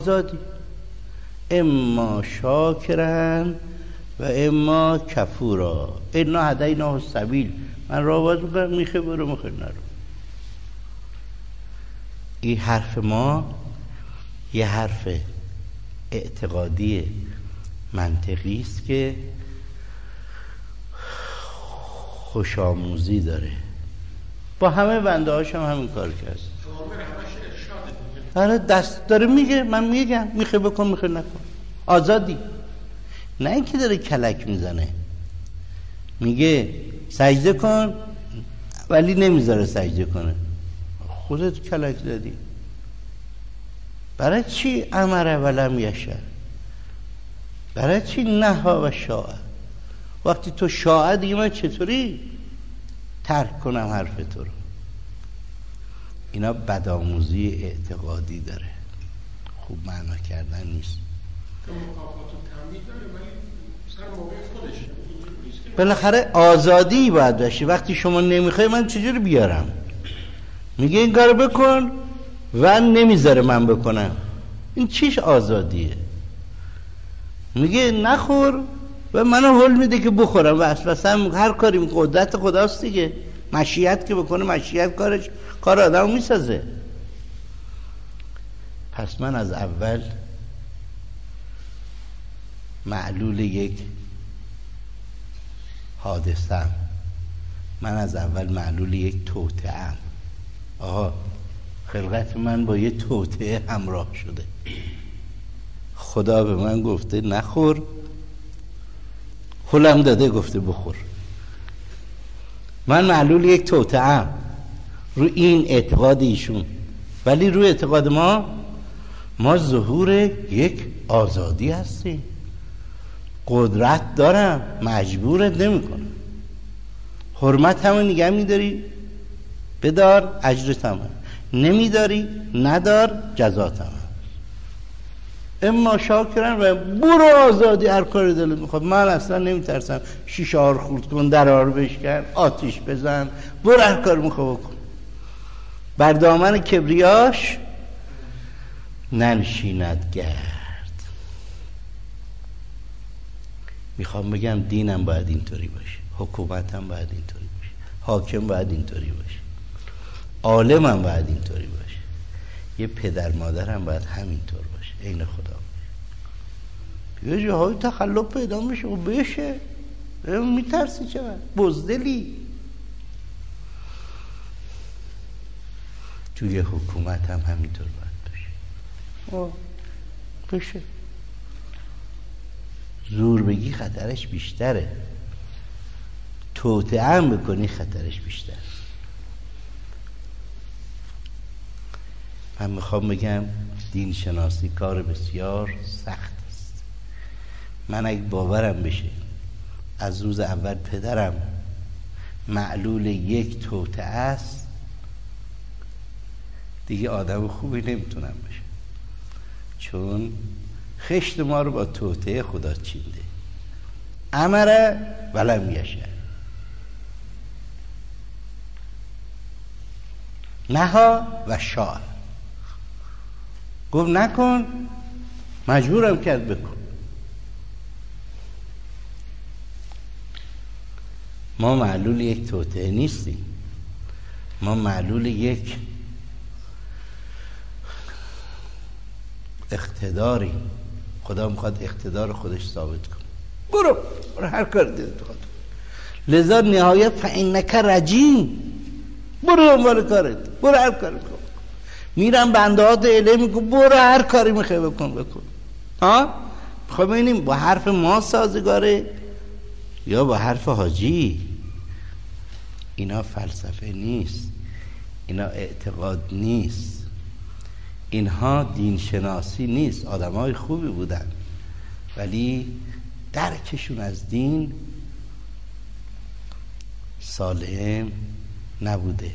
آزادی، اما شاکرن و اما کفورا، انا هدیناه السبیل. من راه باز میکنم، میخه برو میخه نرو. این حرف ما یه حرف اعتقادی منطقی است که خوشاموزی داره. با همه بنده هاش هم همین کار کرد. آره دست داره میگه، من میگم میخه بکن میخه نکن، آزادی. نه اینکه داره کلک میزنه، میگه سجده کن ولی نمیذاره سجده کنه. خودت کلک زدی. برای چی امره ولم یشاء؟ برای چی نهی و شاء؟ وقتی تو شاء دیگه من چطوری ترک کنم حرف تو رو؟ اینا بدآموزی اعتقادی داره، خوب معنا کردن نیست. بالاخره آزادی باید باشه. وقتی شما نمیخوای من چجوری بیارم؟ میگه این کارو بکن و نمیذاره من بکنم. این چیش آزادیه؟ میگه نخور و منو حل میده که بخورم. و اصلا هر کاری قدرت خداست دیگه. مشیت که بکنه، مشیت کار آدمو میسازه. پس من از اول معلول یک حادثه‌ام، من از اول معلول یک توطئه‌ام. آقا خلقت من با یه توطئه همراه شده. خدا به من گفته نخور، حلم داده گفته بخور. من معلول یک توطئه‌ام رو این اعتقاد ایشون. ولی رو اعتقاد ما ظهور یک آزادی هستیم. قدرت دارم، مجبورت نمیکنم. حرمت همه نگه میداری بدار، اجرت همه. نمیداری ندار، جزات همه. اما شاکرن و برو آزادی، هر کاری دلت میخواد. من اصلا نمیترسم. شیشه ها رو خورد کن، درها رو بشکن، آتیش بزن، برو هر کاری میخواد بکن. بر دامن کبریاش ننشیند گرد. میخوام بگم دینم باید اینطوری باشه، حکومتم باید اینطوری باشه، حاکم باید اینطوری باشه، عالمم باید اینطوری باشه، یه پدر مادرم باید همینطور باشه، عین خدا باشه. یه جاهای تخلف پیدا میشه و بشه. میترسی چقدر بزدلی. توی حکومت هم همینطور باید بشه. بشه. زور بگی خطرش بیشتره، توطئه هم بکنی خطرش بیشتر. من میخوام بگم دین شناسی کار بسیار سخت است. من اگه باورم بشه از روز اول پدرم معلول یک توطئه است، دیگه آدم خوبی نمیتونم بشه. چون خشت ما رو با توطئه خدا چینده. امره ولم یشاء، نهی و شاء. گفت نکن، مجبورم کرد بکن. ما معلول یک توطئه نیستیم. ما معلول یک اقتداری. خدا میخواد اقتدار خودش ثابت کنه. برو هر کار دلت بخواد. لذا نهایت فانک رجیم، برو دنبال کارت، برو هر کاری بکن. میرم بندهات اله میگم برو هر کاری میخوای بکن. ها میخوام ببینیم با حرف ما سازگاره یا با حرف حاجی. اینا فلسفه نیست، اینا اعتقاد نیست، اینها دین شناسی نیست. آدمای خوبی بودن ولی درکشون از دین سالم نبوده.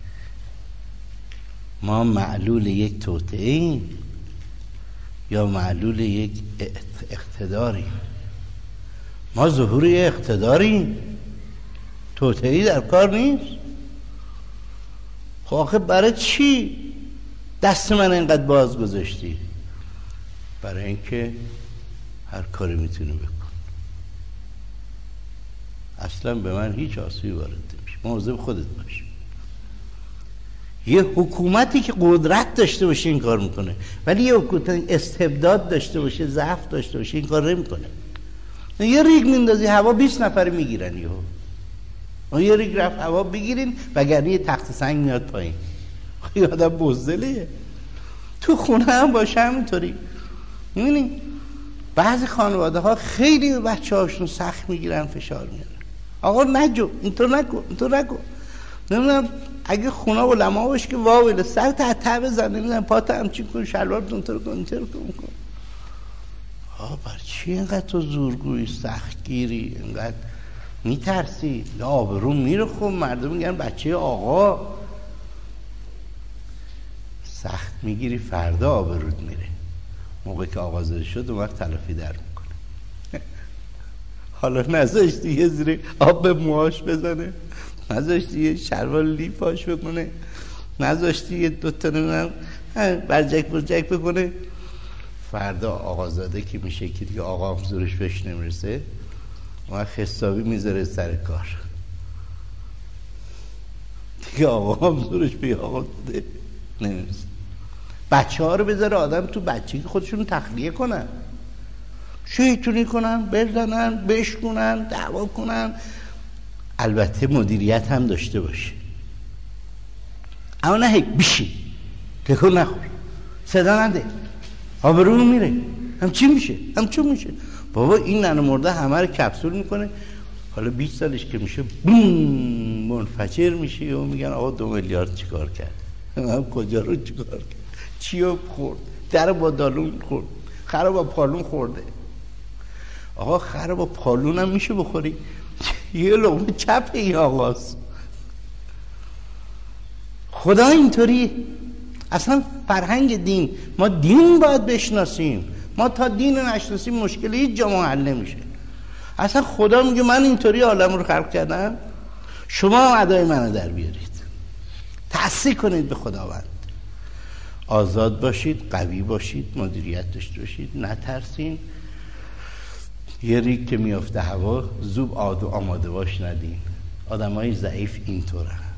ما معلول یک توطئه ایم یا معلول یک اقتداری؟ ما ظهور یک اقتداریم، توطئه‌ای در کار نیست. خب آخه برای چی دست من اینقدر باز گذاشتی؟ برای اینکه هر کاری میتونه بکن. اصلا به من هیچ آسیبی وارد نمیشه. مواظب خودت باش. یه حکومتی که قدرت داشته باشه این کار میکنه، ولی یه حکومت استبداد داشته باشه، ضعف داشته باشه، این کار نمیکنه. یه ریگ میندازی هوا 20 نفر میگیرن. یه ریگ رفت هوا بگیرین، وگرنه یه تخت سنگ میاد پایین. یه آدم بزدله. تو خونه هم باشه همینطوری. میبینی بعضی خانواده ها خیلی به بچه هاشون سخت میگیرن، فشار میارن. آقا نجو، اینطور نکن. نمیدونم اگه خونه و لما باشه که واویله سر تحته بزن، نمیدونم پات همچین کن، شلوار اینطور کن. بر چی اینقدر تو زورگویی، سختگیری، اینقدر میترسی؟ آبرو میره. خب مردم میگن بچه آقا. سخت میگیری فردا آبرود میره. موقع که آقا زاده شد اون وقت تلافی در میکنه. حالا نذاشتی یه زیر آب به موهاش بزنه، نذاشتی یه شلوار لیفاش بکنه، نذاشتی یه دوتا نمیدونم برجک بکنه. فردا آقازاده که میشه که دیگه آقا هم زورش بهش نمیرسه، اون حسابی میذاره سر کار. دیگه آقا هم زورش به آقازاده نمیرسه. بچه ها رو بذاره آدم تو بچگی خودشون تخلیه کنن، شیطونی کنن، بزنن، بشکنن، دعوا کنن. البته مدیریت هم داشته باشه، اما نه هیک بیشی تکون نخور، صدا نده، آبرو میره، همچین میشه. بابا این ننه مرده همه رو کپسول میکنه. حالا 20 سالش که میشه بوم منفجر میشه و میگن آقا 2 میلیارد چیکار کرد؟ هم کجا رو چیکار کرد؟ چیو خورد؟ در با دالون خورد، خر با پالون خورده. آقا خر با پالون هم میشه بخوری؟ یه لقمه چپ این آقاست. خدا اینطوری. اصلا فرهنگ دین، ما دین باید بشناسیم. ما تا دین رو نشناسیم مشکل هیچ جا حل نمیشه. اصلا خدا میگه من اینطوری عالم رو خلق کردم، شما ادای منو در بیارید، تأسیس کنید به خداوند. آزاد باشید، قوی باشید، مدیریت داشته باشید، نترسین. یه ریگ که میافته هوا زوب آماده باش ندین. آدمای ضعیف اینطورن.